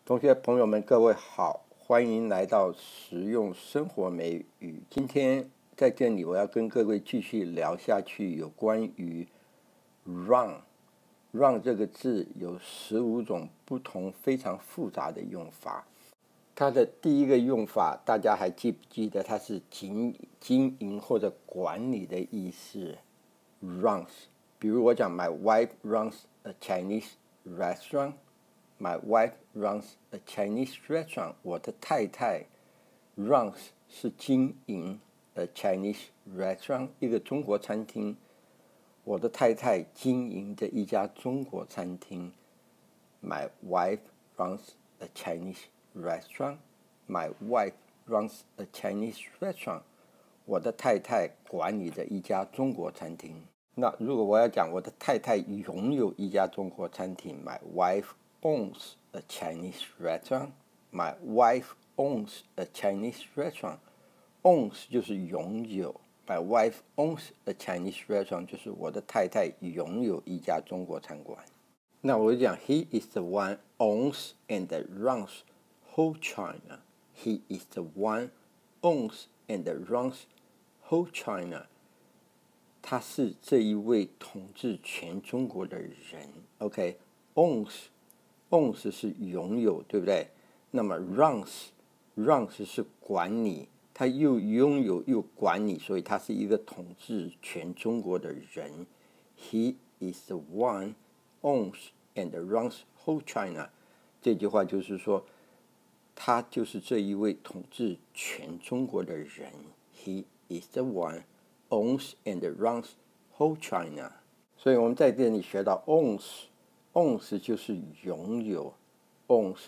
同学朋友们，各位好，欢迎来到实用生活美语。今天在这里，我要跟各位继续聊下去，有关于 run 这个字有15种不同、非常复杂的用法。它的第一个用法，大家还记不记得？它是经营或者管理的意思 ，runs。比如我讲 ，My wife runs a Chinese restaurant。My wife runs a Chinese restaurant. 我的太太 runs 是经营 a Chinese restaurant 一个中国餐厅。我的太太经营着一家中国餐厅。My wife runs a Chinese restaurant. My wife runs a Chinese restaurant. 我的太太管理着一家中国餐厅。那如果我要讲我的太太拥有一家中国餐厅 ，My wife owns a Chinese restaurant. My wife owns a Chinese restaurant. Owns 就是拥有。My wife owns a Chinese restaurant 就是我的太太拥有一家中国餐馆。那我讲 He is the one owns and runs whole China. He is the one owns and runs whole China. 他是这一位统治全中国的人。OK，owns是拥有，对不对？那么 runs 是管理，他又拥有又管理，所以他是一个统治全中国的人。He is the one owns and runs whole China. 这句话就是说，他就是这一位统治全中国的人。He is the one owns and runs whole China. 所以我们在这里学到 owns 就是拥有 ，owns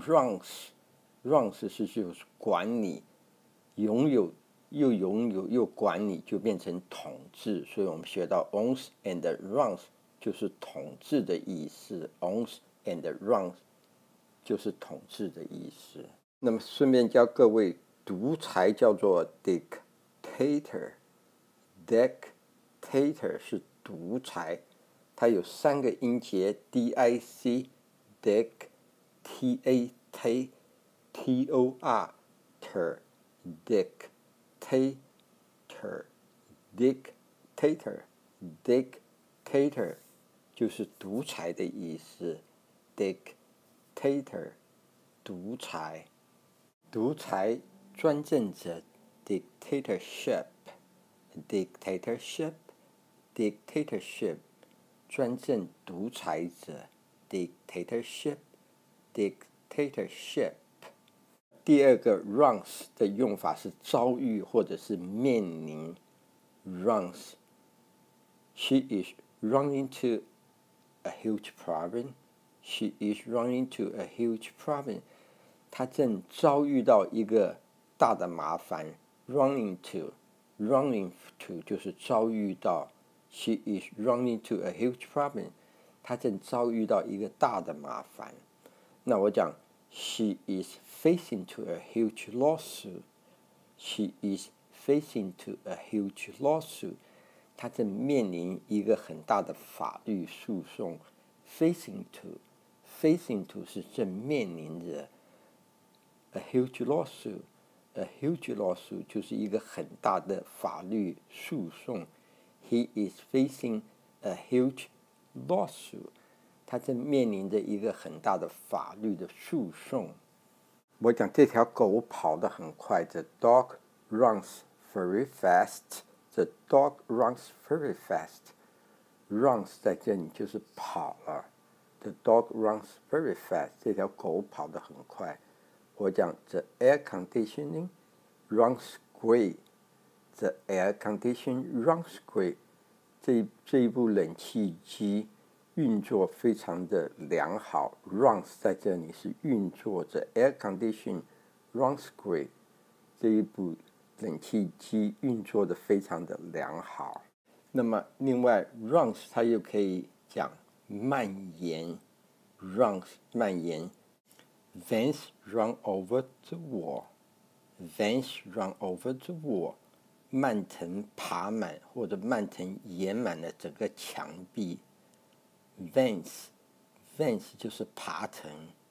runs 是就是管理，拥有又管理，就变成统治。所以我们学到 owns and runs 就是统治的意思 ，owns and runs 就是统治的意思。那么顺便教各位，独裁叫做 dictator。dictator 是独裁，它有3个音节 dic dic tor dictator 就是独裁的意思 dictator 独裁专政者 dictatorship 专政独裁者 dictatorship 第二个 runs 的用法是遭遇或者是面临 runs She is running to a huge problem. She is running to a huge problem. 她正遭遇到一个大的麻烦 running to 就是遭遇到 She is running to a huge problem. 她正遭遇到一个大的麻烦。那我讲 She is facing to a huge lawsuit. She is facing to a huge lawsuit. 他正面临一个很大的法律诉讼 facing to 是正面临着 a huge lawsuit 就是一个很大的法律诉讼 He is facing a huge lawsuit 他正面临着一个很大的法律的诉讼。我讲这条狗跑得很快 The dog runs very fast.The dog runs very fast. Runs 在这里就是跑了。The dog runs very fast. 这条狗跑得很快。我讲 The air conditioning runs great. The air conditioning runs great. 这一部冷气机运作非常的良好。Runs 在这里是运作着。Air conditioning runs great. 这一部冷气机运作的非常的良好。那么另外 runs 它又可以讲蔓延 runs 蔓延 Vans run over the wall. Vans run over the wall. 蔓藤爬满或者蔓藤延满了整个墙壁。Vans 就是爬藤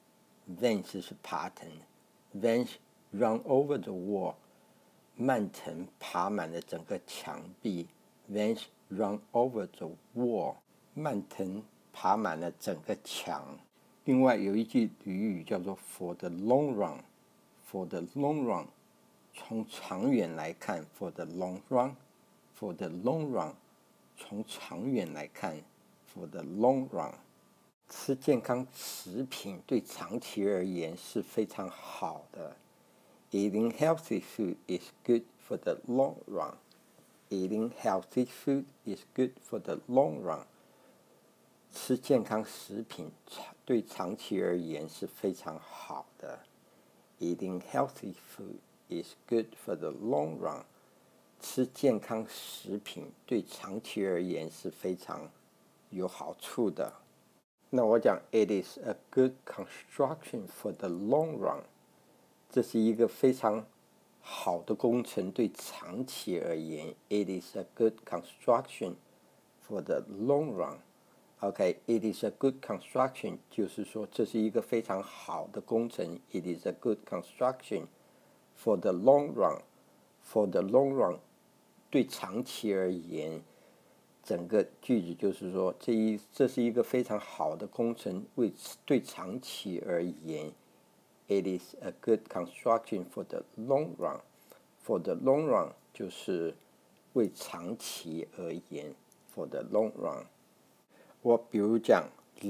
Vans 是爬藤 ，Vans run over the wall， 蔓藤爬满了整个墙壁。Vans run over the wall， 蔓藤爬满了整个墙。另外有一句俚语叫做 for the long run，for the long run， 从长远来看 for the long run，for the long run， 从长远来看 for the long run。吃健康食品对长期而言是非常好的。Eating healthy food is good for the long run. Eating healthy food is good for the long run. 吃健康食品对长期而言是非常好的。Eating healthy food is good for the long run. 吃健康食品对长期而言是非常有好处的。那我讲 it is a good construction for the long run， 这是一个非常好的工程，对长期而言 it is a good construction for the long run。OK，it is a good construction 就是说这是一个非常好的工程 ，it is a good construction for the long run。for the long run 对长期而言。整个句子就是说，这是一个非常好的工程，对长期而言 ，it is a good construction for the long run。for the long run 就是为长期而言 ，for the long run。我比如讲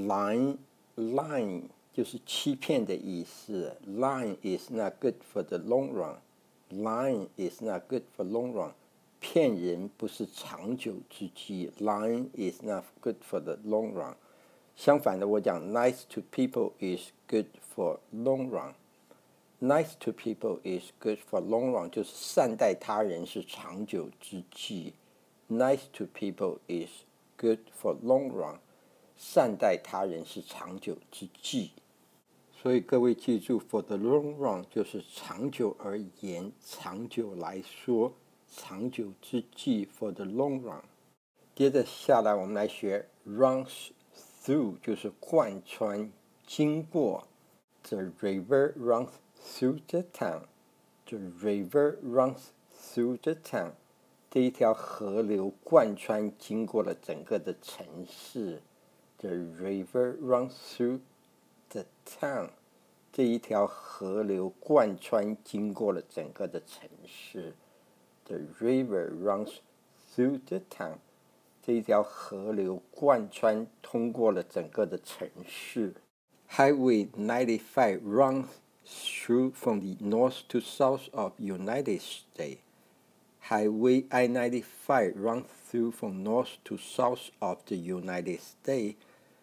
lying 就是欺骗的意思 ，lying is not good for the long run。lying is not good for long run。骗人不是长久之计 ，lying is not good for the long run。相反的，我讲 nice to people is good for long run。nice to people is good for long run， 就是善待他人是长久之计。nice to people is good for long run， 善待他人是长久之计。所以各位记住 ，for the long run 就是长久而言，长久来说。长久之计 for the long run。接着下来我们来学 runs through， 就是贯穿、经过。The river runs through the town. The river runs through the town. 这一条河流贯穿经过了整个的城市。The river runs through the town. 这一条河流贯穿经过了整个的城市。The river runs through the town. 这一条河流贯穿通过了整个的城市。Highway 95 runs through from the north to south of United States. Highway I-95 runs through from north to south of the United States.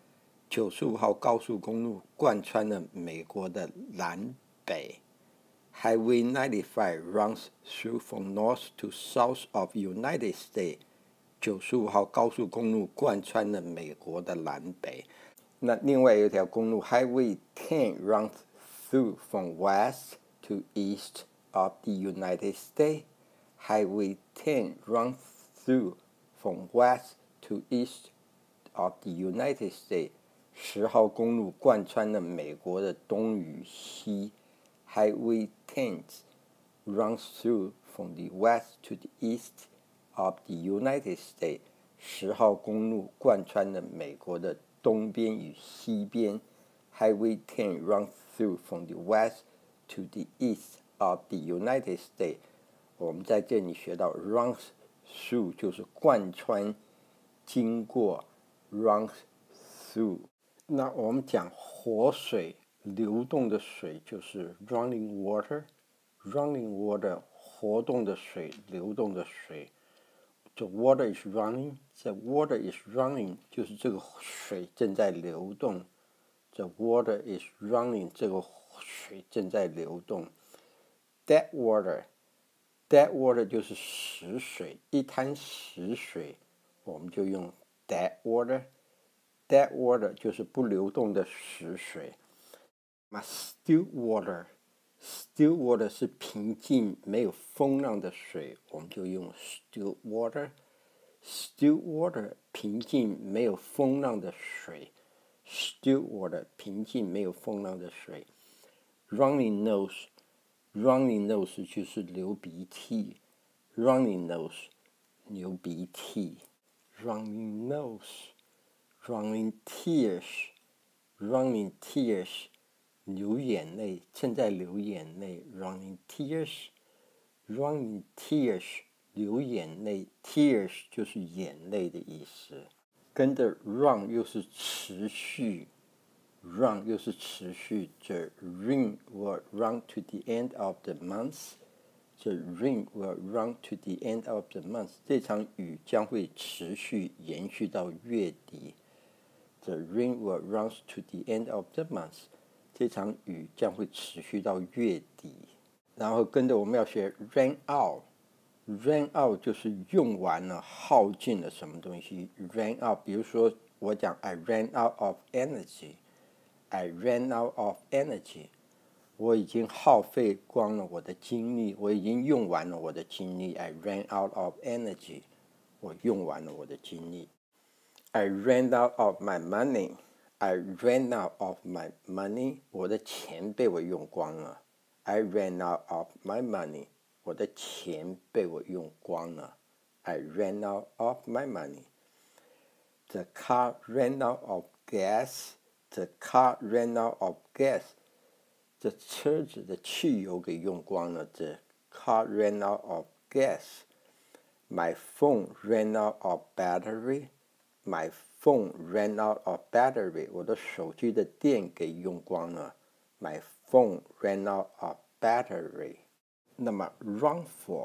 95号高速公路贯穿了美国的南北。Highway 95 runs through from north to south of United States. 95号高速公路贯穿了美国的南北。那另外有一条公路 Highway 10 runs through from west to east of the United States. Highway 10 runs through from west to east of the United States. 10号公路贯穿了美国的东与西。Highway 10 runs through from the west to the east of the United States. 10号公路贯穿了美国的东边与西边。Highway 10 runs through from the west to the east of the United States. 我们在这里学到 runs through 就是贯穿、经过 runs through。那我们讲活水。流动的水就是 running water，running water 活动的水，流动的水。The water is running，the water is running 就是这个水正在流动。The water is running 这个水正在流动。Dead water，dead water 就是死水，一滩死水，我们就用 dead water。Dead water 就是不流动的死水。那 still water，still water 是平静没有风浪的水，我们就用 still water。still water 平静没有风浪的水 ，still water 平静没有风浪的水。 Runny nose，runny nose 就是流鼻涕 ，runny nose 流鼻涕 ，running nose，running tears，running tears 流眼泪，正在流眼泪 ，running tears，running tears 流眼泪 ，tears 就是眼泪的意思。跟着 run 又是持续 ，run 又是持续。The rain will run to the end of the month. The rain will run to the end of the month. 这场雨将会持续延续到月底。The rain will run to the end of the month. 这场雨将会持续到月底。然后跟着我们要学 ran out。Ran out 就是用完了，耗尽了什么东西。Ran out， 比如说我讲 I ran out of energy，I ran out of energy， 我已经耗费光了我的精力，我已经用完了我的精力。I ran out of energy， 我用完了我的精力。I ran out of my money，I ran out of my money， 我的钱被我用光了。I ran out of my money。我的钱被我用光了。I ran out of my money. The car ran out of gas. The car ran out of gas. 这车子的汽油给用光了。The car ran out of gas. My phone ran out of battery. My phone ran out of battery. 我的手机的电给用光了。My phone ran out of battery.那么 run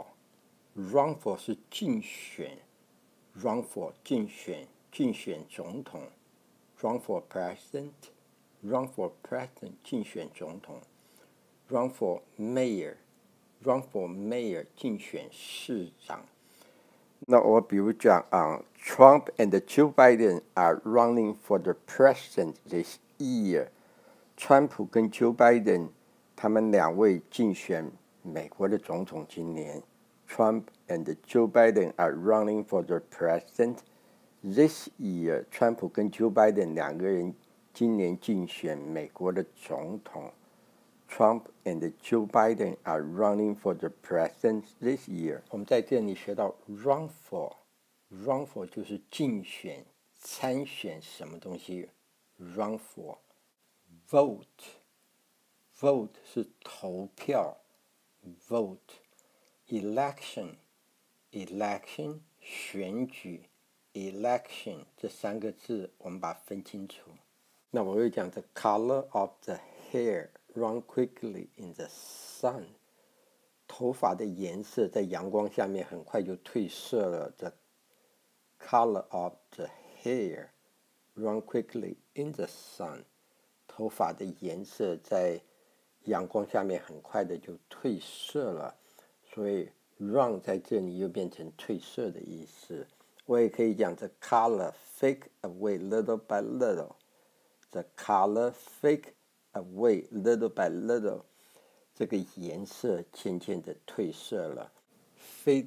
for 是竞选 ，run for 竞选总统 ，run for president 竞选总统 ，run for mayor 竞选市长。那我比如讲Trump and Joe Biden are running for the president this year。川普跟 Joe Biden 他们两位竞选美国的总统今年 Trump and Joe Biden are running for the president this year. 川普跟 Joe Biden 两个人今年竞选美国的总统 Trump and Joe Biden are running for the president this year. 我们在这里学到 run for 就是竞选参选什么东西 run for vote 是投票Vote, election 选举 election 这三个字我们把它分清楚。那我会讲 the color of the hair run quickly in the sun， 头发的颜色在阳光下面很快就褪色了。The color of the hair run quickly in the sun， 头发的颜色在阳光下面很快的就褪色了，所以 run 在这里又变成褪色的意思。我也可以讲 the color fade away little by little， the color fade away little by little， 这个颜色渐渐的褪色了。fade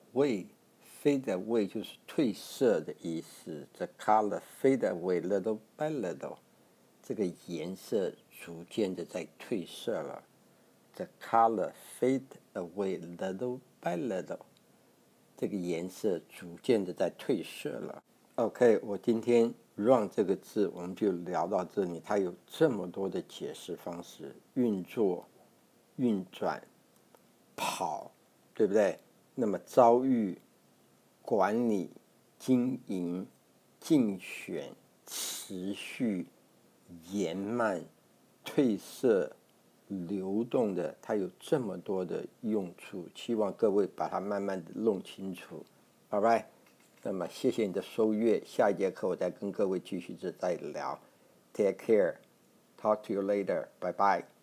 away 就是褪色的意思。The color fade away little by little， 这个颜色逐渐的在褪色了。The color fade away little by little， 这个颜色逐渐的在褪色了。OK， 我今天 run 这个字我们就聊到这里，它有这么多的解释方式，运作、运转、跑，对不对？那么遭遇、管理、经营、竞选、持续、延慢、褪色、流动的，它有这么多的用处，希望各位把它慢慢的弄清楚。All right， 那么谢谢你的收阅，下一节课我再跟各位继续再聊。Take care， talk to you later， bye bye。